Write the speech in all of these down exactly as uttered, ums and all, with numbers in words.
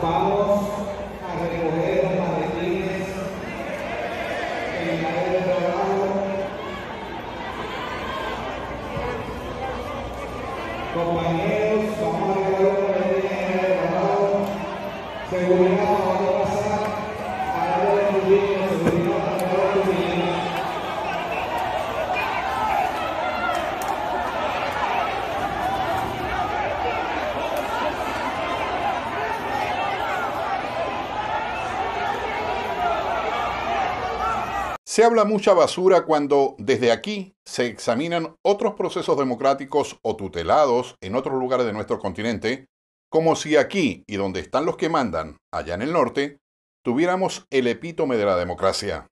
Vamos a recoger los maletines en el área de trabajo. Compañeros, vamos a recoger los maletines en el área de trabajo. Seguridad, vamos a pasar al área de turismo, seguridad, al área de turismo. Se habla mucha basura cuando desde aquí se examinan otros procesos democráticos o tutelados en otros lugares de nuestro continente, como si aquí, y donde están los que mandan, allá en el norte, tuviéramos el epítome de la democracia.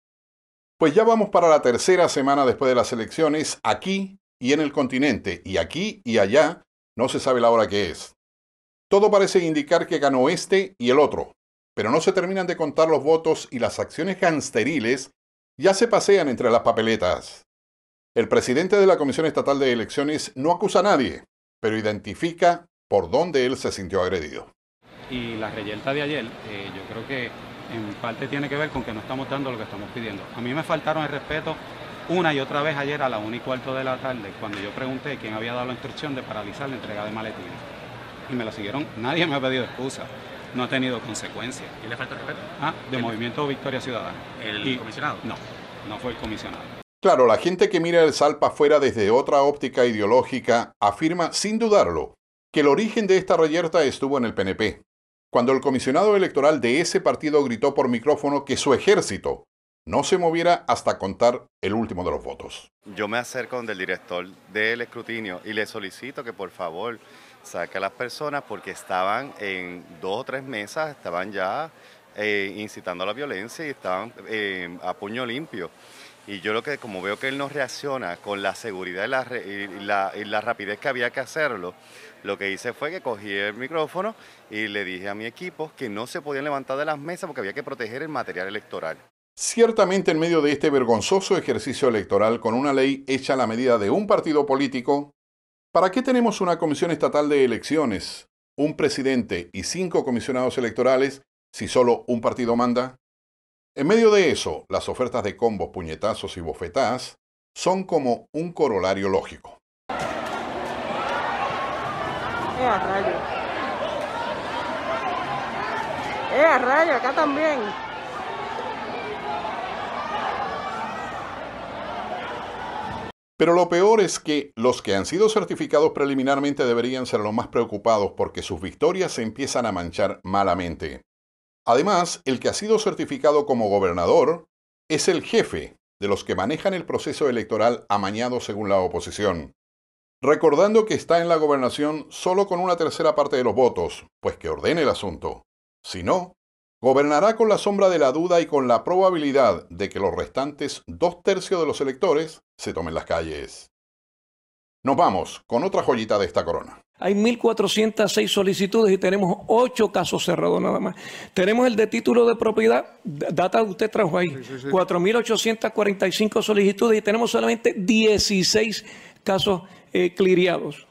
Pues ya vamos para la tercera semana después de las elecciones, aquí y en el continente, y aquí y allá no se sabe la hora que es. Todo parece indicar que ganó este y el otro, pero no se terminan de contar los votos y las acciones gangsteriles ya se pasean entre las papeletas. El presidente de la Comisión Estatal de Elecciones no acusa a nadie, pero identifica por dónde él se sintió agredido. Y la reyerta de ayer, eh, yo creo que en parte tiene que ver con que no estamos dando lo que estamos pidiendo. A mí me faltaron el respeto una y otra vez ayer a la una y cuarto de la tarde, cuando yo pregunté quién había dado la instrucción de paralizar la entrega de maletines. Y me la siguieron, nadie me ha pedido excusa. No ha tenido consecuencias. ¿Y le falta el respeto? Ah, de el, Movimiento Victoria Ciudadana. ¿El y, comisionado? No, no fue el comisionado. Claro, la gente que mira el S A L para afuera desde otra óptica ideológica afirma, sin dudarlo, que el origen de esta reyerta estuvo en el P N P, cuando el comisionado electoral de ese partido gritó por micrófono que su ejército no se moviera hasta contar el último de los votos. Yo me acerco donde el director del escrutinio y le solicito que por favor saque a las personas porque estaban en dos o tres mesas, estaban ya eh, incitando a la violencia y estaban eh, a puño limpio. Y yo lo que, como veo que él no reacciona con la seguridad y la, y, la, y la rapidez que había que hacerlo, lo que hice fue que cogí el micrófono y le dije a mi equipo que no se podían levantar de las mesas porque había que proteger el material electoral. Ciertamente, en medio de este vergonzoso ejercicio electoral con una ley hecha a la medida de un partido político, ¿para qué tenemos una comisión estatal de elecciones, un presidente y cinco comisionados electorales si solo un partido manda? En medio de eso, las ofertas de combos, puñetazos y bofetadas son como un corolario lógico. ¡Eh, a rayo! ¡Eh, a rayo! Acá también. Pero lo peor es que los que han sido certificados preliminarmente deberían ser los más preocupados porque sus victorias se empiezan a manchar malamente. Además, el que ha sido certificado como gobernador es el jefe de los que manejan el proceso electoral amañado según la oposición. Recordando que está en la gobernación solo con una tercera parte de los votos, pues que ordene el asunto. Si no, gobernará con la sombra de la duda y con la probabilidad de que los restantes dos tercios de los electores se tomen las calles. Nos vamos con otra joyita de esta corona. Hay mil cuatrocientas seis solicitudes y tenemos ocho casos cerrados nada más. Tenemos el de título de propiedad, data que usted trajo ahí, sí, sí, sí. cuatro mil ochocientas cuarenta y cinco solicitudes y tenemos solamente dieciséis casos eh, cliriados.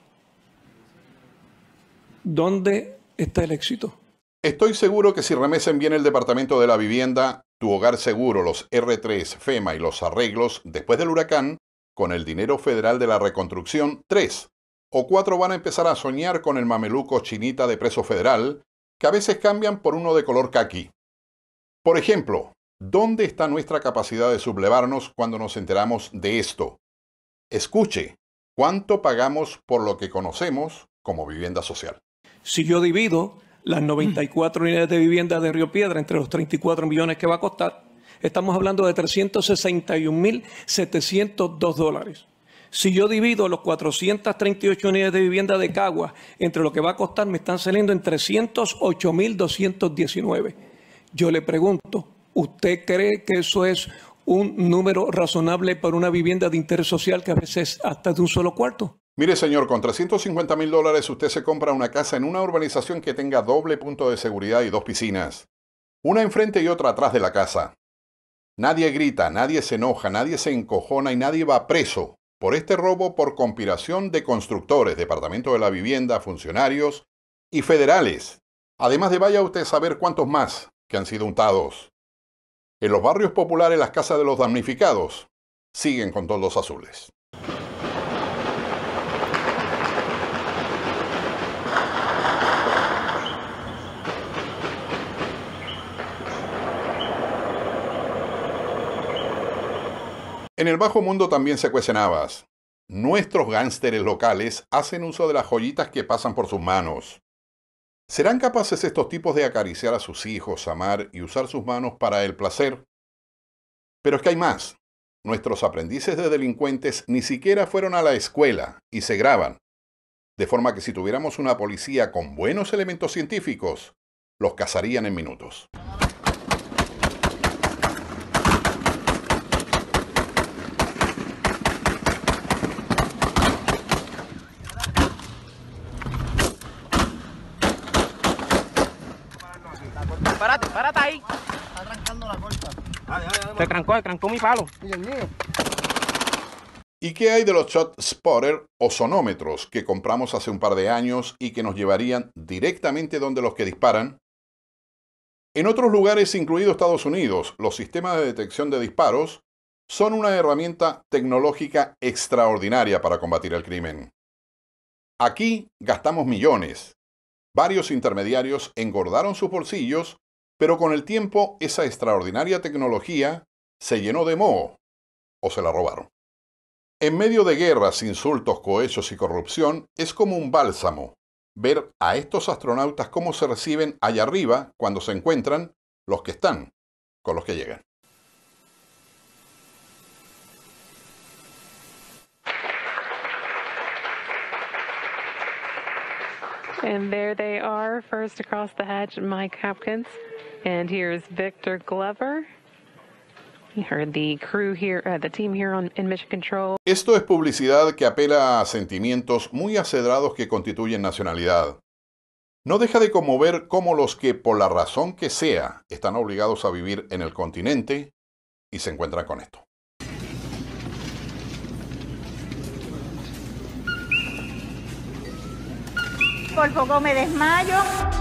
¿Dónde está el éxito? Estoy seguro que si remesen bien el Departamento de la Vivienda, Tu Hogar Seguro, los R tres, FEMA y los arreglos después del huracán, con el dinero federal de la reconstrucción, tres o cuatro van a empezar a soñar con el mameluco chinita de preso federal, que a veces cambian por uno de color caqui. Por ejemplo, ¿dónde está nuestra capacidad de sublevarnos cuando nos enteramos de esto? Escuche, ¿cuánto pagamos por lo que conocemos como vivienda social? Si yo divido las noventa y cuatro unidades de vivienda de Río Piedra entre los treinta y cuatro millones que va a costar, estamos hablando de trescientos sesenta y un mil setecientos dos dólares. Si yo divido los cuatrocientas treinta y ocho unidades de vivienda de Cagua entre lo que va a costar, me están saliendo en trescientos ocho mil doscientos diecinueve. Yo le pregunto, ¿usted cree que eso es un número razonable para una vivienda de interés social que a veces hasta de un solo cuarto? Mire, señor, con trescientos cincuenta mil dólares usted se compra una casa en una urbanización que tenga doble punto de seguridad y dos piscinas. Una enfrente y otra atrás de la casa. Nadie grita, nadie se enoja, nadie se encojona y nadie va preso por este robo por conspiración de constructores, Departamento de la Vivienda, funcionarios y federales, Además de vaya usted a saber cuántos más que han sido untados. En los barrios populares las casas de los damnificados siguen con toldos azules. En el bajo mundo también se cuecen habas. Nuestros gánsteres locales hacen uso de las joyitas que pasan por sus manos. ¿Serán capaces estos tipos de acariciar a sus hijos, amar y usar sus manos para el placer? Pero es que hay más. Nuestros aprendices de delincuentes ni siquiera fueron a la escuela y se graban. De forma que si tuviéramos una policía con buenos elementos científicos, los cazarían en minutos. Párate, párate ahí. Está trancando la corta. Dale, dale, dale. Se trancó, se trancó mi palo. Y el mío. ¿Y qué hay de los shot spotter o sonómetros que compramos hace un par de años y que nos llevarían directamente donde los que disparan? En otros lugares, incluido Estados Unidos, los sistemas de detección de disparos son una herramienta tecnológica extraordinaria para combatir el crimen. Aquí gastamos millones. Varios intermediarios engordaron sus bolsillos, pero con el tiempo esa extraordinaria tecnología se llenó de moho o se la robaron. En medio de guerras, insultos, cohechos y corrupción, es como un bálsamo ver a estos astronautas cómo se reciben allá arriba cuando se encuentran los que están con los que llegan. And there they are, first across the hatch, Mike Hopkins. And here's Victor Glover. You heard the crew here, uh, the team here on, in Mission Control. Esto es publicidad que apela a sentimientos muy acedrados que constituyen nacionalidad. No deja de conmover cómo los que, por la razón que sea, están obligados a vivir en el continente y se encuentran con esto. Por poco me desmayo.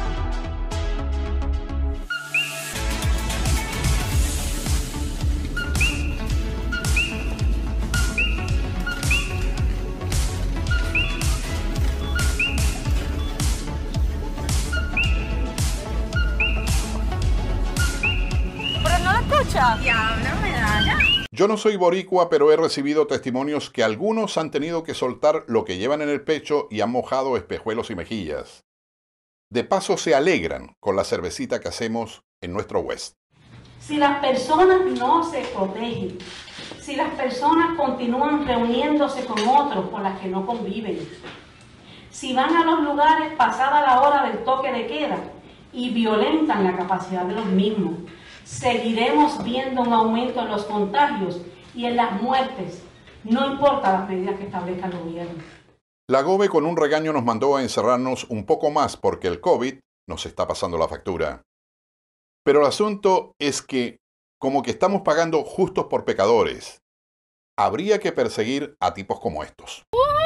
Pero no la escucha. Diablo, medalla. Yo no soy boricua, pero he recibido testimonios que algunos han tenido que soltar lo que llevan en el pecho y han mojado espejuelos y mejillas. De paso se alegran con la cervecita que hacemos en nuestro West. Si las personas no se protegen, si las personas continúan reuniéndose con otros con las que no conviven, si van a los lugares pasada la hora del toque de queda y violentan la capacidad de los mismos, seguiremos viendo un aumento en los contagios y en las muertes, no importa las medidas que establezca el gobierno. La GOBE con un regaño nos mandó a encerrarnos un poco más porque el COVID nos está pasando la factura. Pero el asunto es que, como que estamos pagando justos por pecadores, habría que perseguir a tipos como estos.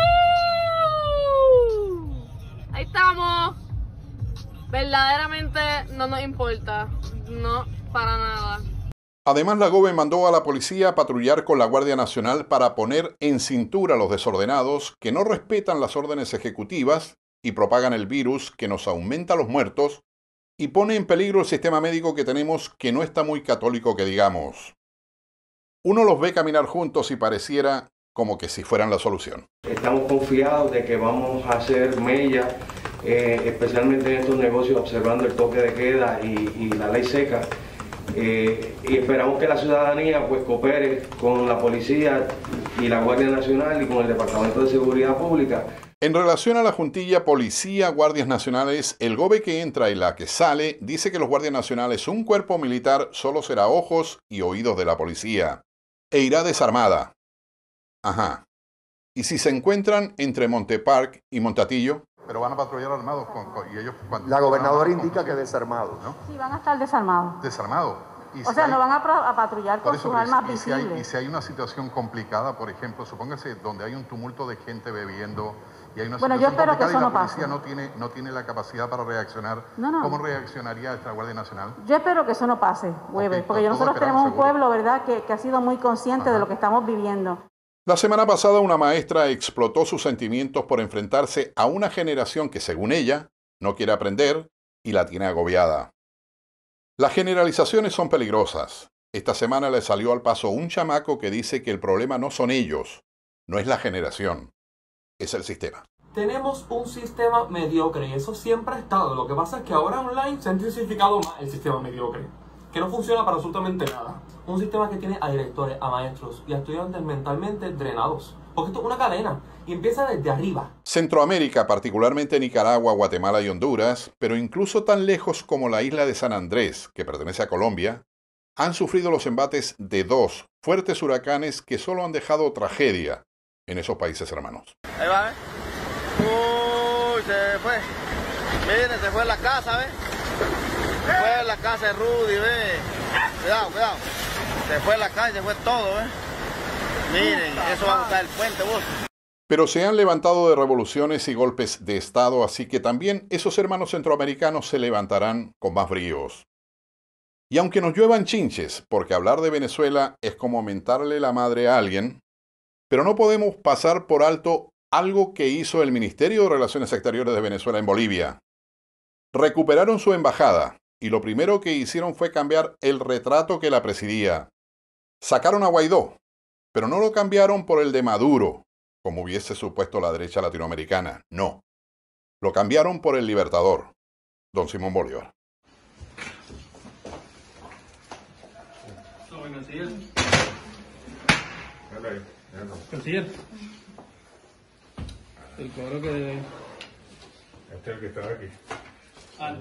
¡Uh! Ahí estamos. Verdaderamente no nos importa. No, para nada. Además, la GOBE mandó a la policía a patrullar con la Guardia Nacional para poner en cintura a los desordenados que no respetan las órdenes ejecutivas y propagan el virus que nos aumenta los muertos y pone en peligro el sistema médico que tenemos, que no está muy católico que digamos. Uno los ve caminar juntos y pareciera como que si fueran la solución. Estamos confiados de que vamos a hacer mella, eh, especialmente en estos negocios, observando el toque de queda y, y la ley seca. Eh, y esperamos que la ciudadanía pues coopere con la policía y la Guardia Nacional y con el Departamento de Seguridad Pública. En relación a la juntilla Policía Guardias Nacionales, el GOBE que entra y la que sale dice que los Guardias Nacionales, un cuerpo militar, solo será ojos y oídos de la policía e irá desarmada. Ajá. ¿Y si se encuentran entre Montepark y Montatillo? Pero van a patrullar armados con, con, y ellos... La gobernadora indica que desarmados, ¿no? Sí, van a estar desarmados. Desarmados. O sea, no van a, a patrullar con sus armas y si, hay, visibles. y si hay una situación complicada, por ejemplo, supóngase donde hay un tumulto de gente bebiendo, y hay una Bueno, yo situación espero que complicada eso y la no pase. policía no tiene, no tiene la capacidad para reaccionar, No, no. ¿cómo reaccionaría esta Guardia Nacional? Yo espero que eso no pase, Weber, Ok, porque todos nosotros esperamos, tenemos un seguro. pueblo, ¿verdad?, que, que ha sido muy consciente Ajá. de lo que estamos viviendo. La semana pasada una maestra explotó sus sentimientos por enfrentarse a una generación que, según ella, no quiere aprender y la tiene agobiada. Las generalizaciones son peligrosas. Esta semana le salió al paso un chamaco que dice que el problema no son ellos, no es la generación, es el sistema. Tenemos un sistema mediocre y eso siempre ha estado. Lo que pasa es que ahora online se ha intensificado más el sistema mediocre, que no funciona para absolutamente nada. Un sistema que tiene a directores, a maestros y a estudiantes mentalmente drenados. Porque esto es una cadena y empieza desde arriba. Centroamérica, particularmente Nicaragua, Guatemala y Honduras, pero incluso tan lejos como la isla de San Andrés, que pertenece a Colombia, han sufrido los embates de dos fuertes huracanes que solo han dejado tragedia en esos países hermanos. Ahí va, ¿ves? Uy, se fue. Miren, se fue la casa, ¿ves? Se fue la casa de Rudy, ¿ves? Cuidado, cuidado. Se fue la casa, se fue todo, ¿ves? Miren, eso va a buscar el puente, vos. Pero se han levantado de revoluciones y golpes de Estado, así que también esos hermanos centroamericanos se levantarán con más bríos. Y aunque nos lluevan chinches, porque hablar de Venezuela es como mentarle la madre a alguien, pero no podemos pasar por alto algo que hizo el Ministerio de Relaciones Exteriores de Venezuela en Bolivia. Recuperaron su embajada y lo primero que hicieron fue cambiar el retrato que la presidía. Sacaron a Guaidó, pero no lo cambiaron por el de Maduro, como hubiese supuesto la derecha latinoamericana. No. Lo cambiaron por el Libertador, don Simón Bolívar. Canciller. El cobro que... Este es el que está aquí. Ah.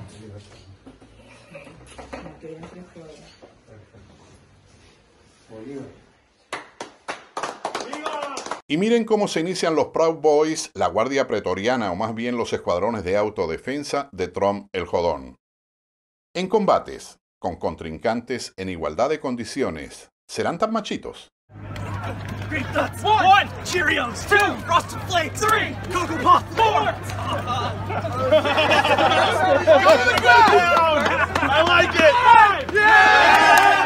Y miren cómo se inician los Proud Boys, la Guardia Pretoriana o más bien los escuadrones de autodefensa de Trump el Jodón. En combates, con contrincantes en igualdad de condiciones, ¿serán tan machitos? Great nuts. One. One. Cheerios. Two. Frosted Flakes. Three. Cocoa Puffs. Four. I like it. Yeah.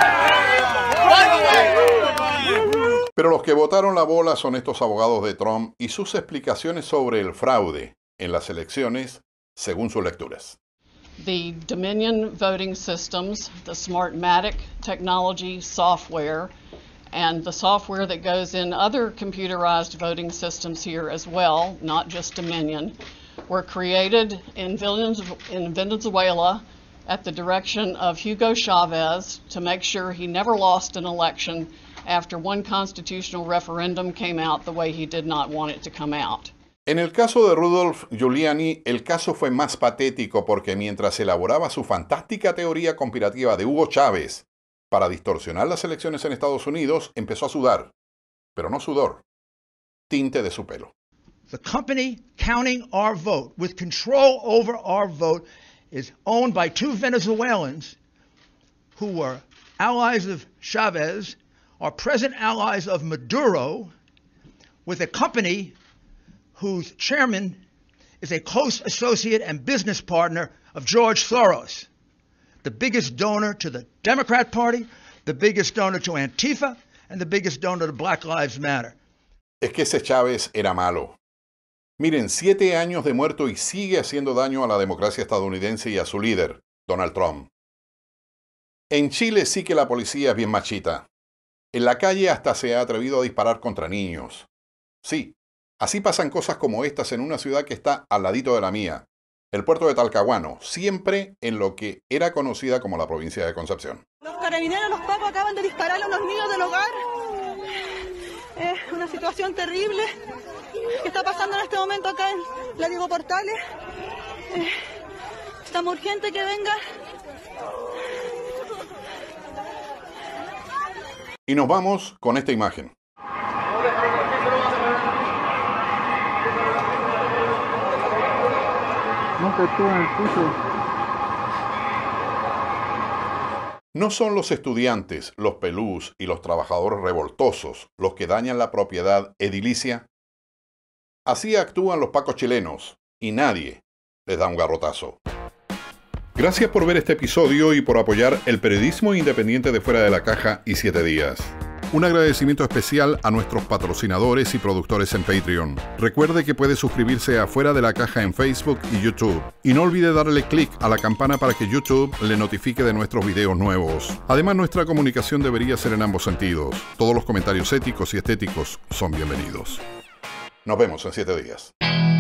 Pero los que votaron la bola son estos abogados de Trump y sus explicaciones sobre el fraude en las elecciones según sus lecturas. The Dominion voting systems, the Smartmatic technology software, and the software that goes in other computerized voting systems here as well, not just Dominion, were created in Venezuela at the direction of Hugo Chavez to make sure he never lost an election after one constitutional referendum came out the way he did not want it to come out. En el caso de Rudolph Giuliani, el caso fue más patético porque mientras elaboraba su fantástica teoría conspirativa de Hugo Chávez para distorsionar las elecciones en Estados Unidos, empezó a sudar, pero no sudor, tinte de su pelo. The company counting our vote, with control over our vote, is owned by two Venezuelans who were allies of Chavez, are present allies of Maduro, with a company whose chairman is a close associate and business partner of George Soros, the biggest donor to the Democrat Party, the biggest donor to Antifa, and the biggest donor to Black Lives Matter. Es que ese Chávez era malo. Miren, siete años de muerto y sigue haciendo daño a la democracia estadounidense y a su líder, Donald Trump. En Chile sí que la policía es bien machita. En la calle hasta se ha atrevido a disparar contra niños. Sí, así pasan cosas como estas en una ciudad que está al ladito de la mía, el puerto de Talcahuano, siempre en lo que era conocida como la provincia de Concepción. Los carabineros, los pacos acaban de disparar a unos niños del hogar. Es una situación terrible que está pasando en este momento acá en La Diego Portales. Eh, estamos urgente que venga. Y nos vamos con esta imagen. No son los estudiantes, los pelús y los trabajadores revoltosos los que dañan la propiedad edilicia. Así actúan los pacos chilenos y nadie les da un garrotazo. Gracias por ver este episodio y por apoyar el periodismo independiente de Fuera de la Caja y Siete Días. Un agradecimiento especial a nuestros patrocinadores y productores en Patreon. Recuerde que puede suscribirse a Fuera de la Caja en Facebook y YouTube. Y no olvide darle clic a la campana para que YouTube le notifique de nuestros videos nuevos. Además, nuestra comunicación debería ser en ambos sentidos. Todos los comentarios éticos y estéticos son bienvenidos. Nos vemos en siete días.